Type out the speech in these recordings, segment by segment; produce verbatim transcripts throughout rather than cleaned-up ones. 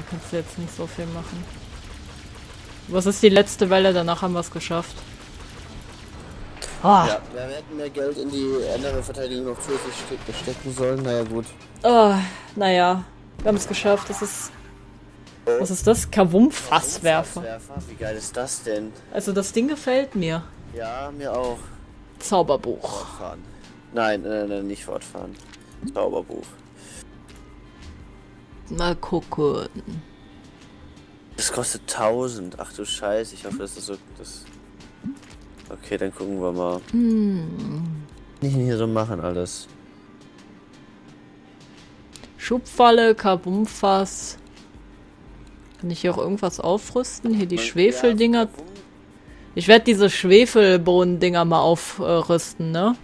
kannst du jetzt nicht so viel machen. Was ist die letzte Welle? Danach haben wir es geschafft. Oh. Ja, wir hätten mehr Geld in die andere Verteidigung noch zusätzlich stecken sollen. Naja, gut. Oh, naja, wir haben es geschafft. Das ist... Oh. Was ist das? Kavum-Fasswerfer. Wie geil ist das denn? Also das Ding gefällt mir. Ja, mir auch. Zauberbuch. Fortfahren. Nein, nein, nein, nicht fortfahren. Zauberbuch. Mal gucken. Das kostet tausend. Ach du Scheiße, ich hoffe, das ist so... Das okay, dann gucken wir mal. Hm. Nicht hier so machen alles. Schubfalle, Kabumfass. Kann ich hier auch irgendwas aufrüsten? Hier die Schwefeldinger. Ich werde diese Schwefelbohnen-Dinger mal aufrüsten, ne?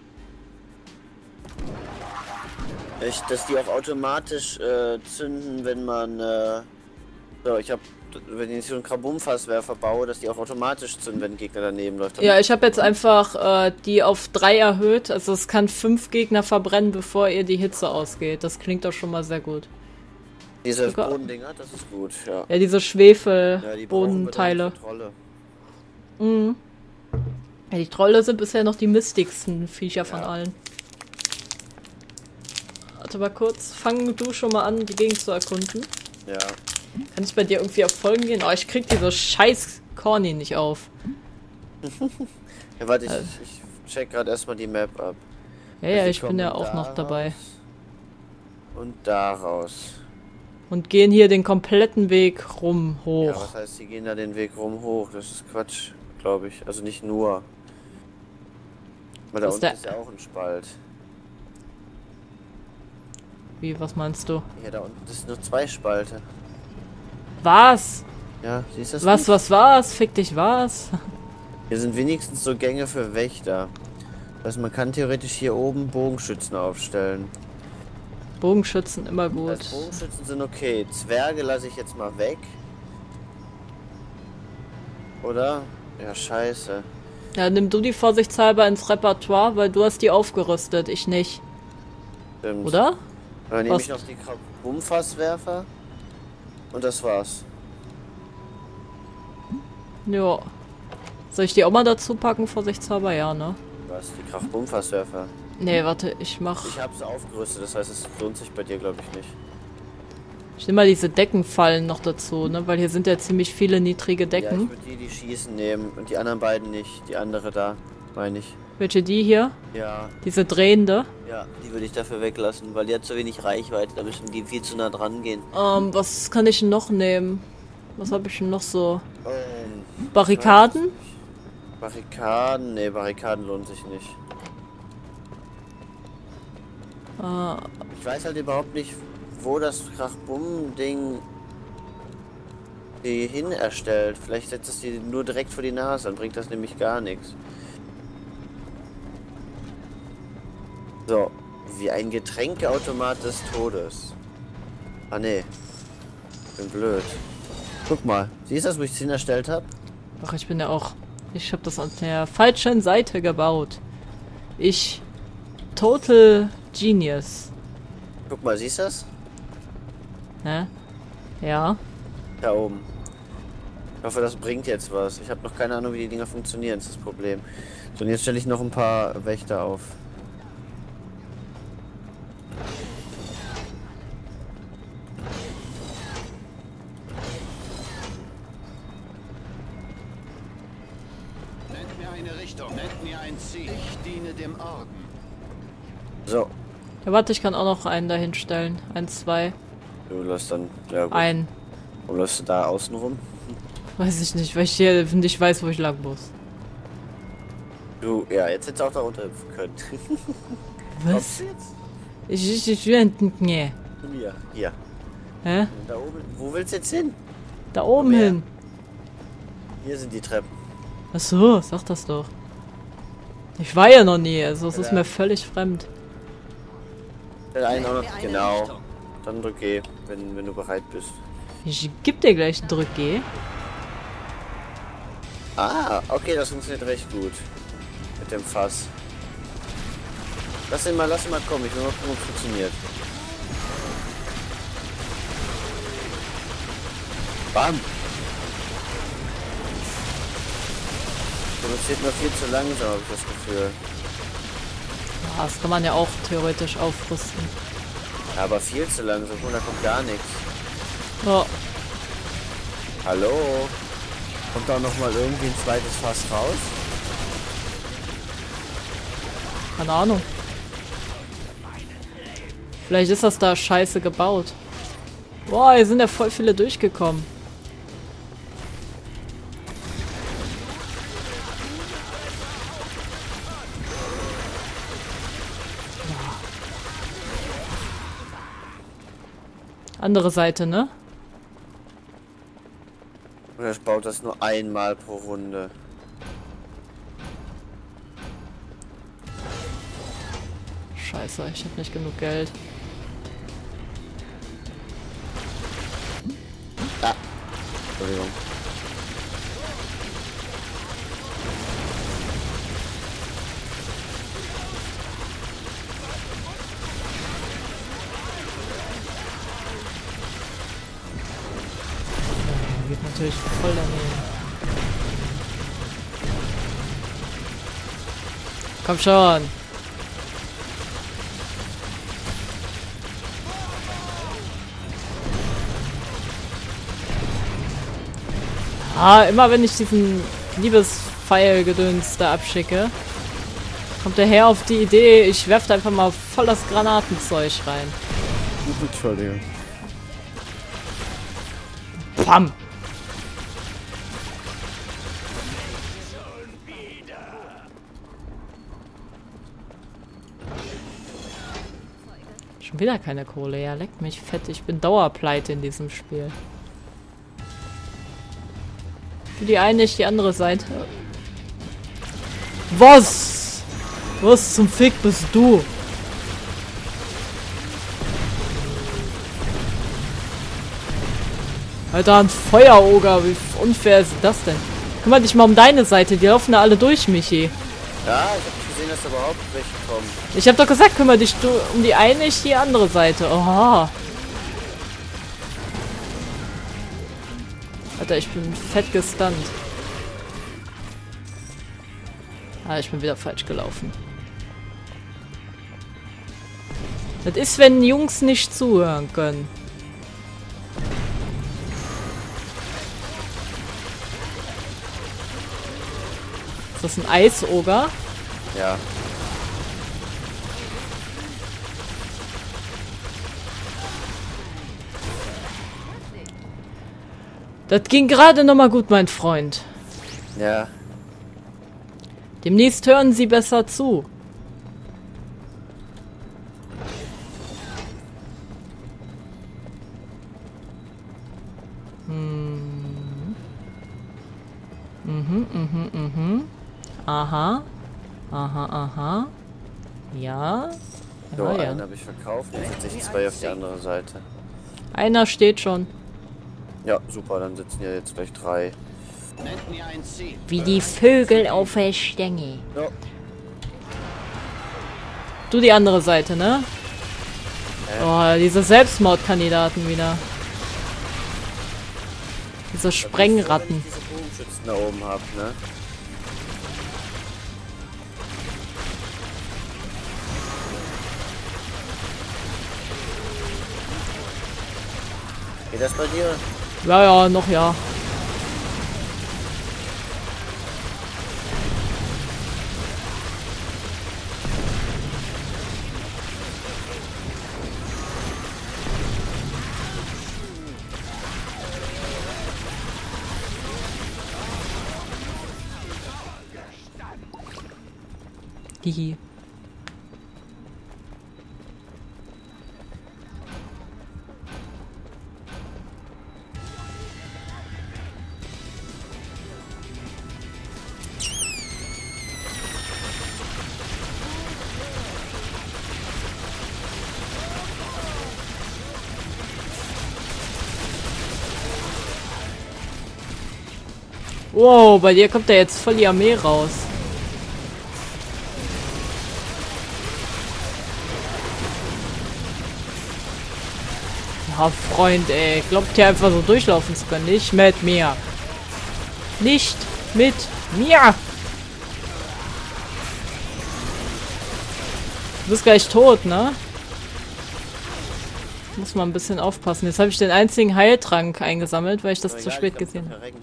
Ich, dass die auch automatisch äh, zünden, wenn man... Äh, so, ich habe... Wenn ich so einen Krabumfasswerfer baue, dass die auch automatisch zünden, wenn ein Gegner daneben läuft. Ja, ich habe jetzt einfach äh, die auf drei erhöht. Also es kann fünf Gegner verbrennen, bevor ihr die Hitze ausgeht. Das klingt doch schon mal sehr gut. Diese Bodendinger, das ist gut, ja. Ja, diese Schwefel-Bodenteile. Ja, mhm. Ja, die Trolle sind bisher noch die mistigsten Viecher ja. von allen. Warte mal kurz. Fang du schon mal an, die Gegend zu erkunden. Ja. Kann ich bei dir irgendwie auf Folgen gehen? Oh, ich krieg diese scheiß Corny nicht auf. Ja, warte, ich, also. ich check gerade erstmal die Map ab. Ja, ja, ich bin ja auch noch dabei. Und daraus. Und gehen hier den kompletten Weg rum, hoch. Ja, was heißt, die gehen da den Weg rum hoch? Das ist Quatsch, glaube ich. Also nicht nur. Weil da unten ist ja auch ein Spalt. Wie, was meinst du? Ja, da unten ist nur zwei Spalte. Was? Ja, siehst du das? Was, nicht? was war's? Fick dich, was? Hier sind wenigstens so Gänge für Wächter. Das heißt, man kann theoretisch hier oben Bogenschützen aufstellen. Bogenschützen immer gut. Das heißt, Bogenschützen sind okay. Zwerge lasse ich jetzt mal weg. Oder? Ja, scheiße. Ja, nimm du die vorsichtshalber ins Repertoire, weil du hast die aufgerüstet, ich nicht. Stimmt. Oder? Dann nehme ich noch die Krabumfasswerfer. Und das war's. Ja. Soll ich die auch mal dazu packen, vorsichtshalber? Ja, ne? Was? Die Krabumfasswerfer? Nee, warte, ich mach... Ich hab's aufgerüstet, das heißt, es lohnt sich bei dir, glaube ich, nicht. Ich nehme mal diese Deckenfallen noch dazu, ne? Weil hier sind ja ziemlich viele niedrige Decken. Ja, ich würde die, die schießen nehmen und die anderen beiden nicht. Die andere da, meine ich. Welche, die hier? Ja. Diese drehende? Ja, die würde ich dafür weglassen, weil die hat zu wenig Reichweite, da müssen die viel zu nah dran gehen. Ähm, was kann ich noch nehmen? Was habe ich denn noch so? Ähm, Barrikaden? Barrikaden? Nee, Barrikaden lohnt sich nicht. Äh, ich weiß halt überhaupt nicht, wo das Krachbumm-Ding die hin erstellt. Vielleicht setzt es die nur direkt vor die Nase, dann bringt das nämlich gar nichts. So, wie ein Getränkeautomat des Todes. Ah ne, bin blöd. Guck mal, siehst du das, wo ich es hin erstellt habe? Ach, ich bin ja auch... Ich habe das an der falschen Seite gebaut. Ich... Total Genius. Guck mal, siehst du das? Hä? Ja. Da oben. Ich hoffe, das bringt jetzt was. Ich habe noch keine Ahnung, wie die Dinger funktionieren, das ist das Problem. So, und jetzt stelle ich noch ein paar Wächter auf. Nennt mir eine Richtung, nennt mir ein Ziel. Ich diene dem Orden. So. Ja, warte, ich kann auch noch einen dahin stellen. Ein, zwei. Du läufst dann... Ja, gut. Ein. Wo läufst du da außen rum? Weiß ich nicht, weil ich hier nicht weiß, wo ich lang muss. Du, ja, jetzt hättest du auch da runterhüpfen können. Was? Ich, ich, ich will nicht. Nee. Hier, hier. Hä? Da oben. Wo willst du jetzt hin? Da oben hin. Hier sind die Treppen. Ach so, sag das doch. Ich war ja noch nie, also es Ja. ist mir völlig fremd. Der einen auch noch. Genau. Dann drück G, wenn, wenn du bereit bist. Ich geb dir gleich einen Drück G. Ah, okay, das funktioniert recht gut. Mit dem Fass. Lass ihn mal, lass ihn mal kommen. Ich will mal gucken, ob es funktioniert. Bam! Produziert nur viel zu langsam, habe ich das Gefühl. Ja, das kann man ja auch theoretisch aufrüsten. Ja, aber viel zu langsam. Und da kommt gar nichts. Ja. Hallo? Kommt da noch mal irgendwie ein zweites Fass raus? Keine Ahnung. Vielleicht ist das da scheiße gebaut. Boah, hier sind ja voll viele durchgekommen. Andere Seite, ne? Oder ich baue das nur einmal pro Runde. Scheiße, ich habe nicht genug Geld. Ah. Entschuldigung. Geht natürlich voll daneben. Komm schon. Ah, immer wenn ich diesen Liebespfeil-Gedöns da abschicke, kommt der Herr auf die Idee, ich werfe einfach mal voll das Granatenzeug rein. Entschuldigung. Pam! Schon wieder keine Kohle, ja, leckt mich fett. Ich bin Dauerpleite in diesem Spiel. Du die eine, ich die andere Seite. Was? Was zum Fick bist du? Alter, ein Feueroger, wie unfair ist das denn? Kümmere dich mal um deine Seite, die laufen da alle durch, Michi. Ja, ich hab nicht gesehen, dass da überhaupt welche kommen. Ich hab doch gesagt, kümmere dich du um die eine, ich die andere Seite. Oha. Alter, ich bin fett gestunt. Ah, ich bin wieder falsch gelaufen. Das ist, wenn Jungs nicht zuhören können. Ist das ein Eisoger? Ja. Das ging gerade noch mal gut, mein Freund. Ja. Demnächst hören Sie besser zu. Hm. Mhm, mhm, mhm. Aha. Aha, aha. Ja. So, Ja, ja. einen habe ich verkauft, jetzt setze ich zwei auf die andere Seite. Einer steht schon. Ja, super, dann sitzen ja jetzt gleich drei. Nennt mir ein Ziel. Wie die Vögel auf der Stange. Ja. Du die andere Seite, ne? Oh, diese Selbstmordkandidaten wieder. Diese Sprengratten. Wenn ich diese Bogenschützen da oben habe, ne? Geht das bei dir? Ja, ja, noch ja. Hihi. Wow, bei dir kommt da jetzt voll die Armee raus. Oh, Freund, ey. Glaubt hier einfach so durchlaufen zu können. Nicht mit mir. Nicht mit mir. Du bist gleich tot, ne? Muss man ein bisschen aufpassen. Jetzt habe ich den einzigen Heiltrank eingesammelt, weil ich das Aber zu egal, spät ich glaub, gesehen ich habe. kann verrecken.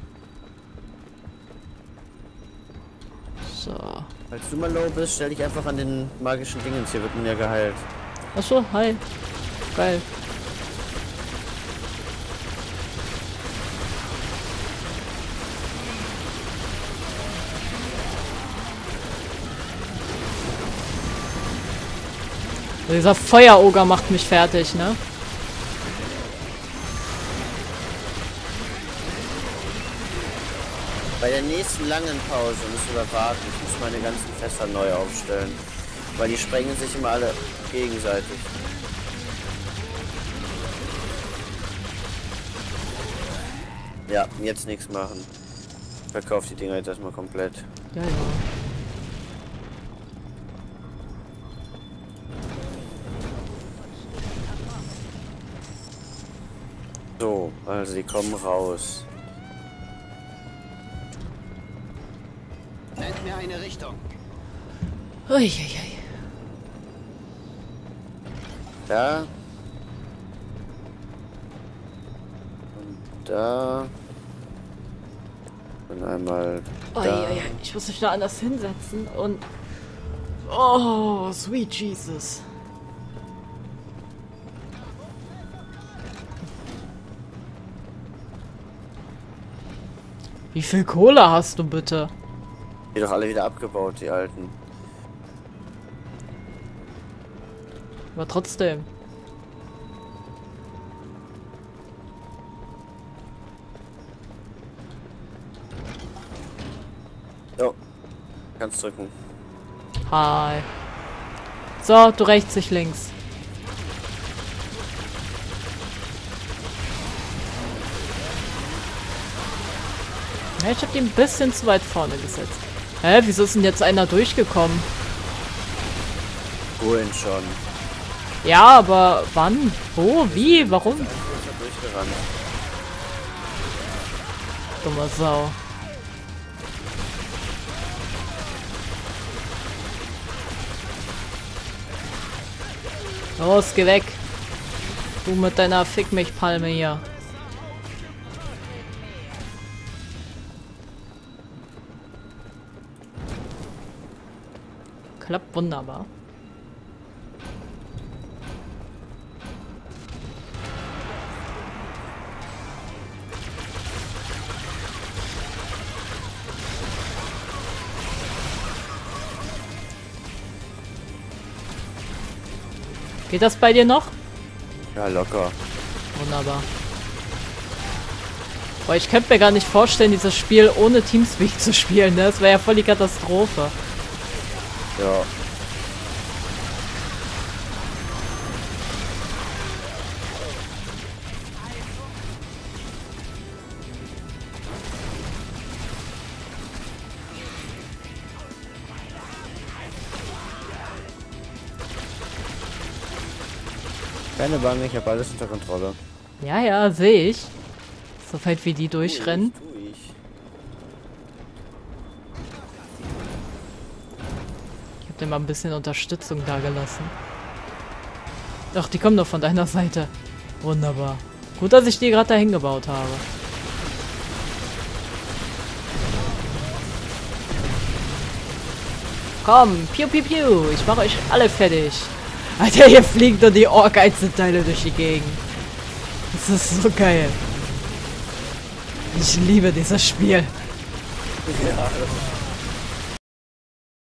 So. Falls du mal low bist, stell dich einfach an den magischen Dingens. Hier wird man ja geheilt. Achso, hi. Geil. Dieser Feueroger macht mich fertig, ne? Bei der nächsten langen Pause müssen wir warten. Ich muss meine ganzen Fässer neu aufstellen. Weil die sprengen sich immer alle gegenseitig. Ja, jetzt nichts machen. Verkauf die Dinger jetzt erstmal komplett. Ja, ja. So, also die kommen raus. Nennt mir eine Richtung. Uiuiui. Da. Und da. Und einmal da. Uiuiui. Ich muss mich da anders hinsetzen und... Oh, sweet Jesus. Wie viel Kohle hast du bitte? Die doch alle wieder abgebaut, die alten. Aber trotzdem. So. Kannst drücken. Hi. So, du rechts, ich links. Ja, ich hab die ein bisschen zu weit vorne gesetzt. Hä, wieso ist denn jetzt einer durchgekommen? Wohin schon? Ja, aber wann? Wo? Wie? Warum? Ist er durchgerannt. Dummer Sau. Los, geh weg. Du mit deiner Fick mich Palme hier. Klappt wunderbar. Geht das bei dir noch? Ja, locker. Wunderbar. Boah, ich könnte mir gar nicht vorstellen, dieses Spiel ohne Teamspeak zu spielen, ne? Das wäre ja voll die Katastrophe. Ja. Keine Bange, ich habe alles unter Kontrolle. Ja, ja, sehe ich. So weit wie die durchrennen. Tu ich, tu ich. Ich hab dir mal ein bisschen Unterstützung da gelassen. Ach, die kommen doch von deiner Seite. Wunderbar. Gut, dass ich die gerade dahin gebaut habe. Komm, piu piu piu. Ich mache euch alle fertig. Alter, hier fliegen nur die Ork-Einzelteile durch die Gegend. Das ist so geil. Ich liebe dieses Spiel. Ja, das ist